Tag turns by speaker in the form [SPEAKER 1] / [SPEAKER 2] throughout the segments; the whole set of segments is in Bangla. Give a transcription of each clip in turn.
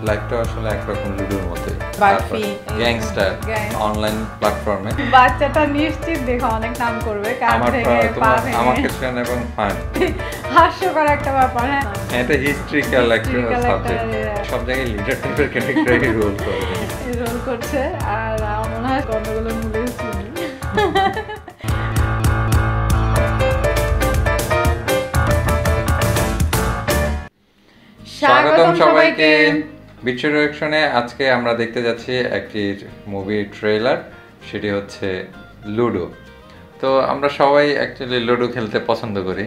[SPEAKER 1] লাইফটা আসলে একরকম লুডোর মতোই।
[SPEAKER 2] বারফি,
[SPEAKER 1] গ্যাংস্টার অনলাইন প্ল্যাটফর্মে
[SPEAKER 2] বাচ্চাটা নিশ্চিত দেখো অনেক নাম করবে, কান থেকে পা ভেঙে।
[SPEAKER 1] আমাকে ট্রেন এবং ফান
[SPEAKER 2] হাস্যকর একটা ব্যাপার। হ্যাঁ,
[SPEAKER 1] এটা হিস্ট্রিক্যাল একটা সাবজেক্ট, সব জায়গায় লিডার টাইপের ক্যারেক্টারই রোল
[SPEAKER 2] করছে। আর আমার মনে হয় গন্ডগোলের মূলে শুনি।
[SPEAKER 1] স্বাগতম সবাইকে বিচ্ছু রিঅ্যাকশনে। আজকে আমরা দেখতে যাচ্ছি একটি মুভি ট্রেলার, সেটি হচ্ছে লুডো। তো আমরা সবাই অ্যাকচুয়ালি লুডো খেলতে পছন্দ করি।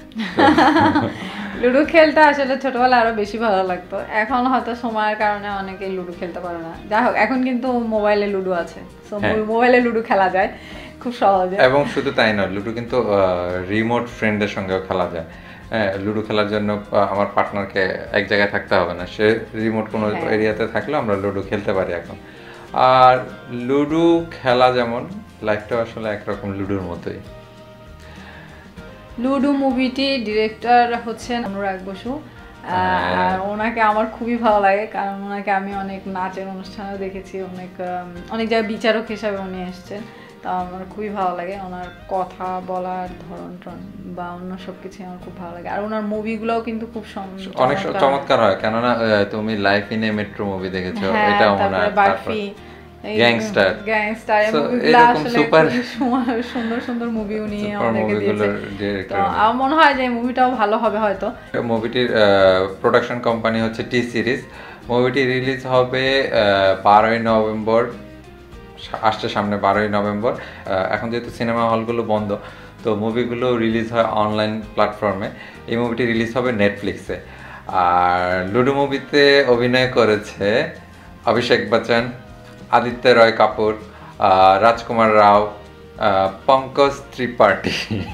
[SPEAKER 2] লুডো খেলতে আসলে ছোটবেলায় আরো বেশি ভালো লাগতো, এখন হয়তো সময়ের কারণে অনেকে লুডো খেলতে পারে না। যাই হোক, এখন কিন্তু মোবাইলে লুডো আছে, মোবাইলে লুডো খেলা যায় খুব সহজে। এবং
[SPEAKER 1] শুধু তাই নয়, লুডো কিন্তু রিমোট ফ্রেন্ডের সঙ্গেও খেলা যায়। লুডো খেলার জন্য আমার পার্টনারকে এক জায়গায় থাকতে হবে না, সে রিমোট কোনো এরিয়াতে থাকলে আমরা লুডো খেলতে পারি এখন। আর লুডো খেলা যেমন, লাইফটাও আসলে একরকম লুডোর মতোই।
[SPEAKER 2] লুডো মুভিটি ডিরেক্টর হচ্ছেন অনুরাগ বসু, আর ওনাকে আমার খুবই ভালো লাগে, কারণ ওনাকে আমি অনেক নাচের অনুষ্ঠানেও দেখেছি, অনেক জায়গায় বিচারক হিসাবে উনি এসছেন। তা আমার খুবই ভালো লাগে, ওনার কথা বলার ধরন বা অন্য সবকিছু আমার খুব ভালো লাগে। আর ওনার মুভিগুলোও কিন্তু খুব
[SPEAKER 1] অনেক চমৎকার হয়, কেননা তুমি life in a metro movie দেখেছো, এটা ওনার
[SPEAKER 2] বারফি,
[SPEAKER 1] গ্যাংস্টার
[SPEAKER 2] এরকম সুপার সুন্দর সুন্দর মুভি উনি আমাদেরকে দিয়েছেন। তো আমার মনে হয় যে মুভিটাও ভালো হবে হয়তো।
[SPEAKER 1] মুভিটির প্রোডাকশন কোম্পানি হচ্ছে টি সিরিজ। মুভিটি রিলিজ হবে 12ই নভেম্বর, আসছে সামনে 12ই নভেম্বর। এখন যেহেতু সিনেমা হলগুলো বন্ধ, তো মুভিগুলো রিলিজ হয় অনলাইন প্ল্যাটফর্মে। এই মুভিটি রিলিজ হবে নেটফ্লিক্সে। আর লুডো মুভিতে অভিনয় করেছে অভিষেক বচ্চন, আদিত্য রয় কাপুর, রাজকুমার রাও, পঙ্কজ ত্রিপাঠী,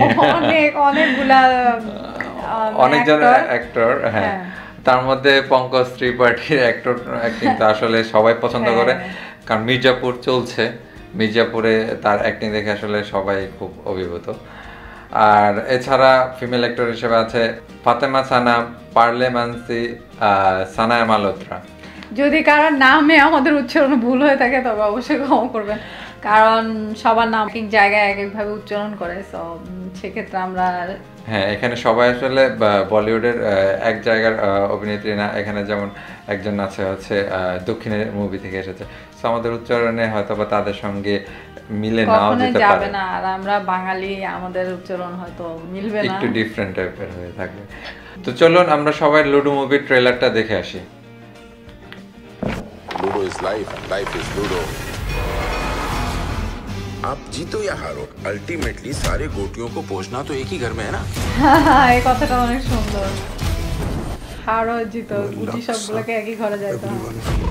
[SPEAKER 1] অনেকজন অ্যাক্টর। হ্যাঁ, তার মধ্যে পঙ্কজ ত্রিপাঠীর অ্যাক্টিংটা আসলে সবাই পছন্দ করে, কারণ মির্জাপুর চলছে, মির্জাপুরে তার অ্যাক্টিং দেখে আসলে সবাই খুব অভিভূত। আর এছাড়া ফিমেল অ্যাক্টর হিসেবে আছে ফাতেমা সানা, পার্লে মানসি, সানায়া মালহোত্রা।
[SPEAKER 2] যদি কারোর নামে আমাদের উচ্চারণ ভুল হয়ে থাকে তবে অবশ্যই ক্ষমা করবেন, কারণ সবার নাম এক জায়গায় এক একভাবে উচ্চারণ করে, তো সেক্ষেত্রে আমরা
[SPEAKER 1] এখানে সবাই আসলে বলিউডের এক জায়গার অভিনেত্রী না। এখানে যেমন একজন আছে হচ্ছে দক্ষিণের মুভি থেকে এসেছে, তো আমাদের উচ্চারণে হয়তো বা তাদের সঙ্গে মিলে নাও যেতে পারে
[SPEAKER 2] না। আর আমরা বাঙালি, আমাদের উচ্চারণ হয়তো মিলবে না,
[SPEAKER 1] একটু ডিফারেন্ট টাইপের হয়ে থাকবে। তো চলুন আমরা সবাই লুডো মুভির ট্রেলারটা দেখে আসি।
[SPEAKER 3] Ludo is life, life is Ludo. आप जीतो या हारो, अल्टीमेटली सारे गोटियों को पहुंचना तो एक ही घर में है ना।
[SPEAKER 2] এই কথাটা অনেক সুন্দর। হারো জিতো, গুটি সবগুলোকে একই ঘরে যাইতে হবে।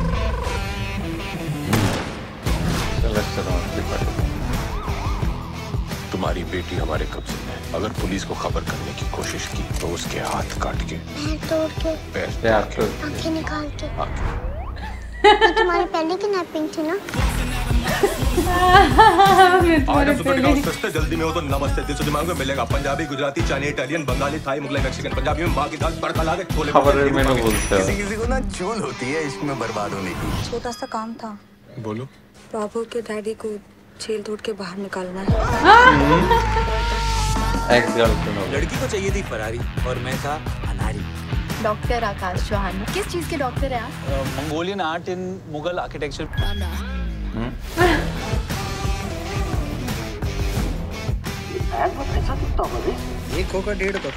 [SPEAKER 3] तुम्हारी बेटी हमारे कब्जे में है, अगर पुलिस को खबर करने की कोशिश की तो उसके हाथ काट के, पैर तोड़ के,
[SPEAKER 4] आंखें निकाल के। तुम्हारी पहले किडनैपिंग थी ना?
[SPEAKER 5] जल्दी में हो तो नमस्ते दिमाग में मिलेगा। Punjabi, Gujarati, Chinese, Italian, Bengali, Thai, Mughlai, Mexican. Punjabi में माँ की दाल तड़का ला के छोले।
[SPEAKER 3] किसी किसी को ना चूल होती है इश्क में बर्बाद होने की।
[SPEAKER 6] छोटा सा काम था।
[SPEAKER 3] बोलो।
[SPEAKER 6] बाबू के डैडी को जेल तोड़ के बाहर निकालना है।
[SPEAKER 5] लड़की को चाहिए थी फरारी और मैं था अनारी।
[SPEAKER 4] डॉक्टर आकाश चौहान। किस चीज के डॉक्टर है आप?
[SPEAKER 5] Mongolian art in Mughal architecture.
[SPEAKER 3] एक होगा 1.5 का।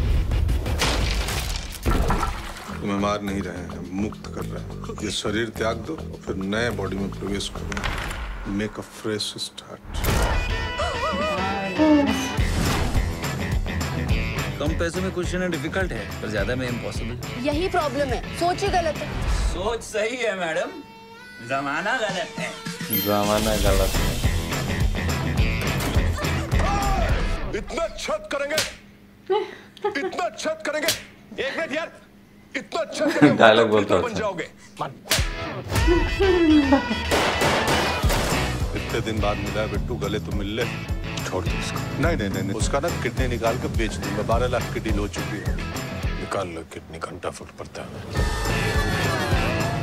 [SPEAKER 3] तुम्हें मार नहीं रहे हैं, मुक्त कर रहे हैं। ये शरीर त्याग दो, फिर नए बॉडी में प्रवेश करो। Make a fresh start.
[SPEAKER 5] कम पैसों में कुछ लेना डिफिकल्ट है, पर ज्यादा में इम्पॉसिबल।
[SPEAKER 4] यही प्रॉब्लम है, सोच ही गलत है।
[SPEAKER 5] सोच सही है मैडम, जमाना गलत है।
[SPEAKER 1] जमाना गलत है।
[SPEAKER 3] इतना छत करेंगे, इतना छत करेंगे। एक मिनट यार, इतना छत करेंगे,
[SPEAKER 1] डायलॉग बोलता
[SPEAKER 3] बन जाओगे। इतने दिन बाद मिला है बिट्टू, गले तो मिल ले। छोड़ दो उसको। नहीं, उसका ना किडनी निकाल के बेच दूंगा। 12 लाख की डील हो चुकी है। निकाल लो किडनी, घंटा फुट पड़ता है।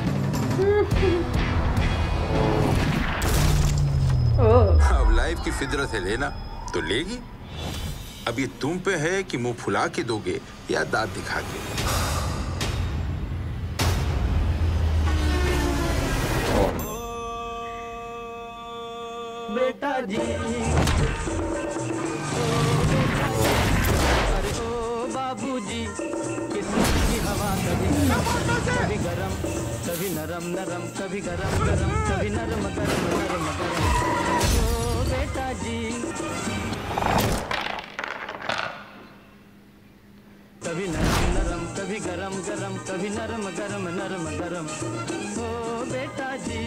[SPEAKER 7] अब लाइफ की फितरत है, लेना तो लेगी। अब ये तुम पे है कि मुंह फुला के दोगे या दांत दिखा के।
[SPEAKER 8] बेटा जी, अरे ओ बाबूजी, किस्मत की हवा कभी गरम कभी नरम नरम, कभी गरम गरम कभी नरम गरम नरम गरम। ओ बेटा जी, कभी नरम नरम कभी गरम गरम, कभी नरम गरम नरम गरम। ओ बेटा जी।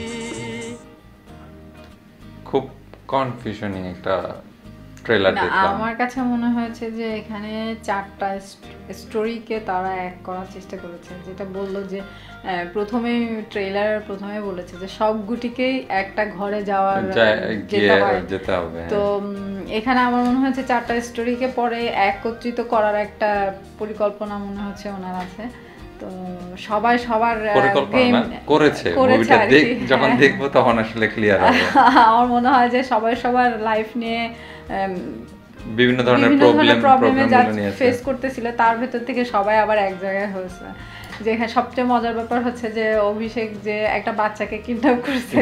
[SPEAKER 1] খুব কনফিউশনিং একটা ট্রেলার
[SPEAKER 2] না,
[SPEAKER 1] দেখলাম।
[SPEAKER 2] আমার কাছে মনে হয়েছে যে এখানে 4টা স্টোরিকে তারা এক করার চেষ্টা করেছে, যেটা বললো যে প্রথমে ট্রেলার প্রথমে বলেছে যে সব গুটিকেই একটা ঘরে যাওয়ার
[SPEAKER 1] যেতে হবে।
[SPEAKER 2] তো এখানে আমার মনে হচ্ছে 4টা স্টোরিকে পরে একত্রিত করার একটা পরিকল্পনা মনে হচ্ছে ওনার আছে। তো সবাই সবার
[SPEAKER 1] পরিকল্পনা করেছে, মুভিটা যখন দেখবো তখন আসলে ক্লিয়ার হবে।
[SPEAKER 2] আমার মনে হয় যে সবাই সবার লাইফ নিয়ে
[SPEAKER 1] বিভিন্ন ধরনের প্রবলেমে
[SPEAKER 2] ফেস করতেছিল, তার ভেতর থেকে সবাই আবার এক জায়গায় হয়েছে। যেখানে সবচেয়ে মজার ব্যাপার হচ্ছে যে অভিষেক যে একটা বাচ্চাকে কিডন্যাপ করছে,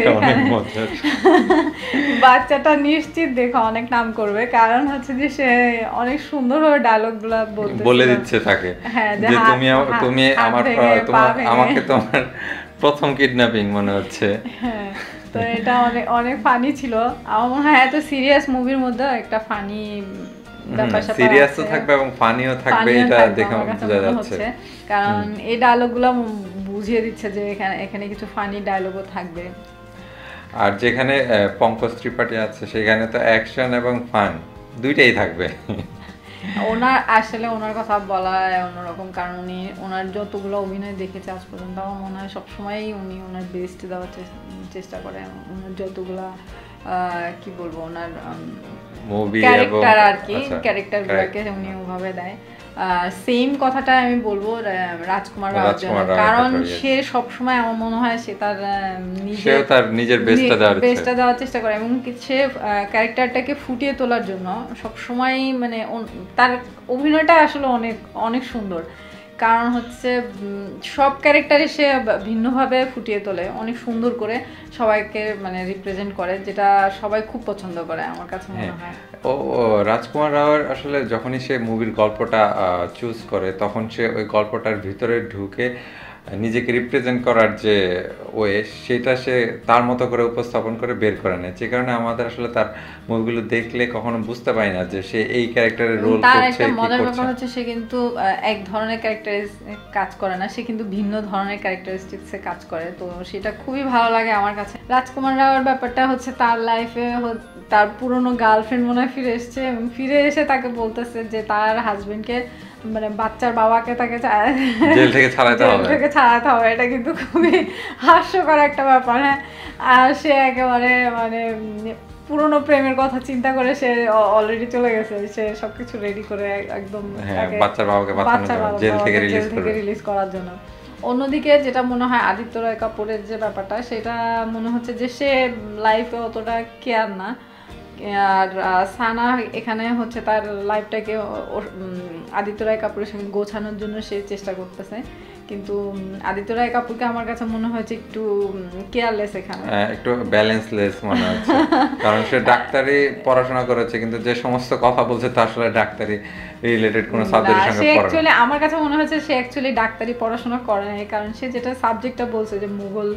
[SPEAKER 2] বাচ্চাটা নিশ্চিত দেখো অনেক নাম করবে, কারণ হচ্ছে যে সে অনেক সুন্দরভাবে ডায়লগগুলো
[SPEAKER 1] বলে দিচ্ছে তাকে যে তুমি আমাকে তোমার প্রথম কিডন্যাপিং মনে হচ্ছে।
[SPEAKER 2] তো এটা অনেক অনেক ফানি ছিল। আমার মনে হয় এত সিরিয়াস মুভির মধ্যে একটা ফানি
[SPEAKER 1] সিরিয়াসও থাকবে এবং ফানিও থাকবে, এটা দেখে বোঝা যাচ্ছে।
[SPEAKER 2] কারণ এই ডায়লগগুলো বুঝিয়ে দিচ্ছে যে এখানে কিছু ফানি ডায়লগও থাকবে।
[SPEAKER 1] আর যেখানে পঙ্কজ ত্রিপাঠী আছে সেখানে তো অ্যাকশন এবং ফান দুইটাই থাকবে।
[SPEAKER 2] ওনার কথা বলা অন্যরকম, কারণ উনি ওনার যতগুলো অভিনয় দেখেছে আজ পর্যন্ত আমার মনে হয় সবসময়ই উনি ওনার বেস্ট দেওয়ার চেষ্টা করে। ওনার যতগুলা কি বলবো, ওনার ক্যারেক্টার আর কি, ক্যারেক্টারগুলোকে উনি ওভাবে দেয়। সেম কথাটা আমি বলবো রাজকুমার রাওয়ের জন্য, কারণ সে সবসময় আমার মনে হয় সে তার
[SPEAKER 1] নিজের বেস্টটা
[SPEAKER 2] দেওয়ার চেষ্টা করে এবং সে ক্যারেক্টারটাকে ফুটিয়ে তোলার জন্য সবসময় মানে তার অভিনয়টা আসলে অনেক অনেক সুন্দর। কারণ হচ্ছে সব ক্যারেক্টারে সে ভিন্নভাবে ফুটিয়ে তোলে, অনেক সুন্দর করে সবাইকে মানে রিপ্রেজেন্ট করে, যেটা সবাই খুব পছন্দ করে আমার কাছে মনে হয়।
[SPEAKER 1] ও রাজকুমার রাওয়ের আসলে যখনই সে মুভির গল্পটা চুজ করে তখন সে ওই গল্পটার ভিতরে ঢুকে নিজেকে রিপ্রেজেন্ট করার যে ওয়ে সেটা সে তার মতো করে উপস্থাপন করে বের করে নেয়, যে কারণে আমাদের আসলে তার মুভিগুলো দেখলে কখনো বুঝতে পারি না যে সে এই ক্যারেক্টারের রোল করছে।
[SPEAKER 2] তার একটা মজার ব্যাপার হচ্ছে সে কিন্তু এক ধরনের ক্যারেক্টারিস্টিক কাজ করে না, সে কিন্তু ভিন্ন ধরনের ক্যারেক্টারিস্টিক্সে কাজ করে। তো সেটা খুবই ভালো লাগে আমার কাছে। রাজকুমার রাওয়ের ব্যাপারটা হচ্ছে তার লাইফে তার পুরনো গার্লফ্রেন্ড মনে হয় ফিরে এসছে এবং ফিরে এসে তাকে বলতেছে যে তার হাজবেন্ডকে মানে বাচ্চার বাবাকে তাকে
[SPEAKER 1] জেল থেকে ছাড়াতে
[SPEAKER 2] হবে। এটা কিন্তু খুবই হাস্যকর একটা ব্যাপার। হ্যাঁ, আর সে একেবারে মানে পুরনো প্রেমের কথা চিন্তা করে সে অলরেডি চলে গেছে, সে সবকিছু রেডি করে একদম
[SPEAKER 1] বাচ্চার বাবাকে জেল থেকে
[SPEAKER 2] রিলিজ করার জন্য। অন্যদিকে যেটা মনে হয় আদিত্য রয় কাপুরের যে ব্যাপারটা, সেটা মনে হচ্ছে যে সে লাইফে অতটা কেয়ার না। আর সানা এখানে হচ্ছে তার লাইফটাকে আদিত্য রায় কাপুরের সঙ্গে গোছানোর জন্য সে চেষ্টা করতেছে, কিন্তু আদিত্য রায় কাপুরকে আমার কাছে মনে হয়েছে একটু কেয়ারলেস, এখানে
[SPEAKER 1] একটু ব্যালেন্সলেস মনে হচ্ছে। কারণ সে ডাক্তারি পড়াশোনা করেছে কিন্তু যে সমস্ত কথা বলছে তা আসলে ডাক্তারি রিলেটেড কোনো সাবজেক্টের সঙ্গে পড়ে না।
[SPEAKER 2] অ্যাকচুয়ালি আমার কাছে মনে হচ্ছে সে অ্যাকচুয়ালি ডাক্তারি পড়াশোনা করে না, কারণ সে যেটা সাবজেক্টটা বলছে যে মুঘল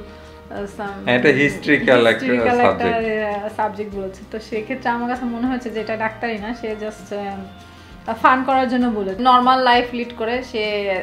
[SPEAKER 1] এটা হিস্ট্রিক্যাল একটা
[SPEAKER 2] সাবজেক্ট বলেছে, তো সেক্ষেত্রে আমার কাছে মনে হচ্ছে যে এটা ডাক্তারি না, সে জাস্ট ফান করার জন্য বলে নর্মাল লাইফ লিড করে সে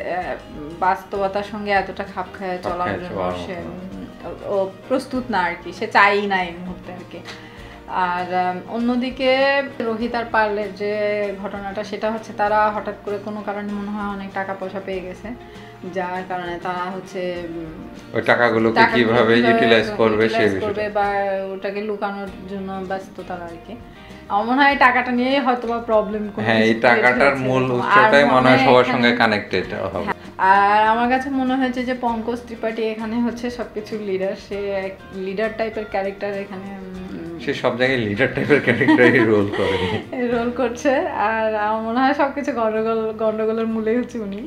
[SPEAKER 2] বাস্তবতার সঙ্গে এতটা খাপ খায় চলার জন্য সে ও প্রস্তুত না আর কি, সে চাই না এই মুহূর্তে আর কি। আর অন্যদিকে রোহিত আর পার্লের যে ঘটনাটা, সেটা হচ্ছে তারা হঠাৎ করে কোনো কারণে মনে হয় অনেক টাকা পয়সা পেয়ে গেছে, যার কারণে তারা হচ্ছে
[SPEAKER 1] ওই টাকাগুলোকে কিভাবে ইউটিলাইজ করবে সেই বিষয়টা
[SPEAKER 2] বা ওটাকে লুকানোর জন্য ব্যস্ত তারা আর কি। আমার মনে হয় টাকাটা নিয়ে হয়তো বা প্রবলেম,
[SPEAKER 1] হ্যাঁ এই টাকাটার মূল উৎসটাই মনে হয় সবার সঙ্গে কানেক্টেড হবে।
[SPEAKER 2] আর আমার কাছে মনে হয়েছে যে পঙ্কজ ত্রিপাঠী এখানে হচ্ছে সবকিছু লিডার, সে লিডার টাইপের ক্যারেক্টার এখানে
[SPEAKER 1] সে সব জায়গায় লিডার টাইপের ক্যারেক্টারই রোল করে
[SPEAKER 2] রোল করছে। আর আমার মনে হয় সবকিছু গন্ডগোলের মূলেই হচ্ছে উনি।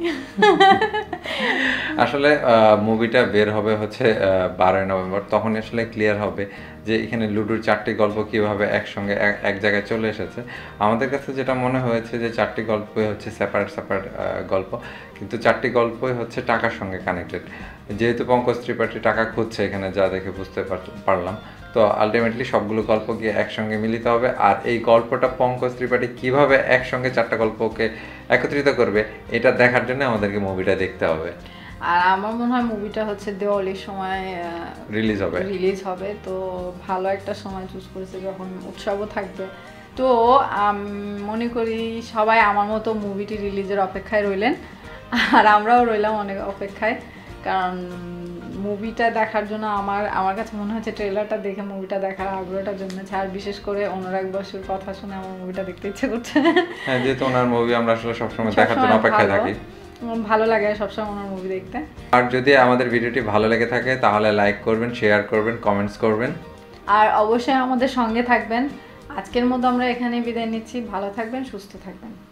[SPEAKER 1] আসলে মুভিটা বের হবে হচ্ছে 12ই নভেম্বর, তখন আসলে ক্লিয়ার হবে যে এখানে লুডুর 4টি গল্প কিভাবে একসঙ্গে এক জায়গায় চলে এসেছে। আমাদের কাছে যেটা মনে হয়েছে যে 4টি গল্পই হচ্ছে সেপারেট গল্প, কিন্তু 4টি গল্পই হচ্ছে টাকার সঙ্গে কানেক্টেড। যেহেতু পঙ্কজ ত্রিপাঠী টাকা খুঁজছে এখানে, যা দেখে বুঝতে পারলাম, তো আলটিমেটলি সবগুলো গল্প গিয়ে একসঙ্গে মিলিত হবে। আর এই গল্পটা পঙ্কজ ত্রিপাঠী কীভাবে একসঙ্গে 4টা গল্পকে একত্রিত করবে, এটা দেখার জন্য আমাদেরকে মুভিটা দেখতে হবে।
[SPEAKER 2] আর আমার মনে হয় মুভিটা হচ্ছে দেওয়ালির সময় রিলিজ হবে, তো ভালো একটা সময় চুজ করেছে যখন উৎসবও থাকবে। তো মনে করি সবাই আমার মতো মুভিটি রিলিজের অপেক্ষায় রইলেন, আর আমরাও রইলাম অনেক অপেক্ষায়, কারণ মুভিটা দেখার জন্য আমার কাছে মনে হচ্ছে ট্রেলারটা দেখে মুভিটা দেখার আগ্রহটা জন্মেছে। আর বিশেষ করে অনুরাগ বসুর কথা শুনে আমার মুভিটা দেখতে ইচ্ছে করছে।
[SPEAKER 1] হ্যাঁ, যেহেতু ওনার মুভি আমরা আসলে সবসময় দেখার জন্য অপেক্ষায় থাকি,
[SPEAKER 2] ভালো লাগে সবসময় ওনার মুভি দেখতে।
[SPEAKER 1] আর যদি আমাদের ভিডিওটি ভালো লেগে থাকে তাহলে লাইক করবেন, শেয়ার করবেন, কমেন্টস করবেন,
[SPEAKER 2] আর অবশ্যই আমাদের সঙ্গে থাকবেন। আজকের মতো আমরা এখানেই বিদায় নিচ্ছি। ভালো থাকবেন, সুস্থ থাকবেন।